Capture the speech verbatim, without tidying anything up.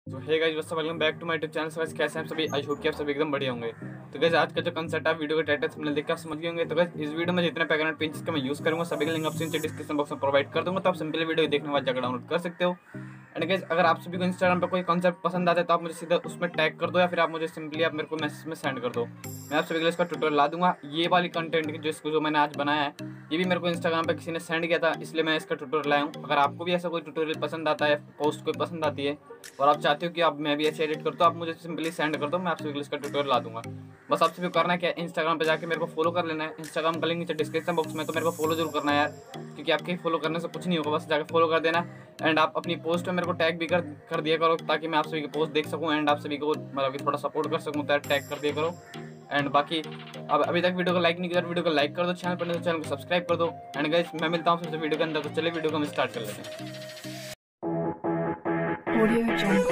तो hey guys what's up, welcome back to my YouTube channel. Guys कैसे हैं आप सभी? आई होप कि आप सभी एकदम बढ़िया होंगे। तो गाइस आज का जो कंसेप्ट है वीडियो के टाइटल थंबनेल देख के आप समझ गए होंगे। तो गाइस इस वीडियो में जितने बैकग्राउंड पेजेस का मैं यूज करूंगा सभी के लिंक आपसे नीचे डिस्क्रिप्शन बॉक्स में प्रोवाइड कर दूंगा, तो आप सिंपली वीडियो देखने के बाद जाकर डाउनलोड कर सकते हो। एंड गाइस अगर आप सभी को इंस्टाग्राम पे कोई कॉन्सेप्ट पसंद आता है तो आप मुझे सीधा उसमें टैग कर दो, या फिर आप मुझे सिंपली आप मेरे को मैसेज में सेंड कर दो। मैं आप सभी के लिए इसका ट्यूटोरियल ला दूंगा। ये वाली कंटेंट की जो इसको जो मैंने आज बनाया है ये भी मेरे को इंस्टाग्राम पे किसी ने सेंड किया था, इसलिए मैं इसका ट्यूटोरियल लाया हूँ। अगर आपको भी ऐसा कोई ट्यूटोरियल पसंद आता है, पोस्ट कोई पसंद आती है और आप चाहते हो कि आप मैं भी ऐसे एडिट कर, तो आप मुझे सिंपली सेंड कर दो, मैं आप सभी के लिए इसका ट्यूटोरियल ला दूंगा। बस आप सभी को करना है क्या, इंस्टाग्राम पे जाके मेरे को फॉलो कर लेना है। इंस्टाग्राम का लिंक नीचे डिस्क्रिप्शन बॉक्स में, तो मेरे को फॉलो जरूर करना है यार, क्योंकि आपके फॉलो करने से कुछ नहीं होगा, बस जाके फॉलो कर देना। एंड आप अपनी पोस्ट में मेरे को टैग भी कर कर दिया करो, ताकि मैं आप सभी की पोस्ट देख सकूँ एंड आप सभी को मतलब कि थोड़ा सपोर्ट कर सकूँ, तो टैग कर दिया करो। एंड बाकी अब अभी तक वीडियो को लाइक नहीं किया तो वीडियो को लाइक कर दो, चैनल पर नहीं तो चैनल को सब्सक्राइब कर दो। एंड गाइस मैं मिलता हूँ सबसे वीडियो के अंदर, तो चलिए वीडियो को हम स्टार्ट कर लेते हैं।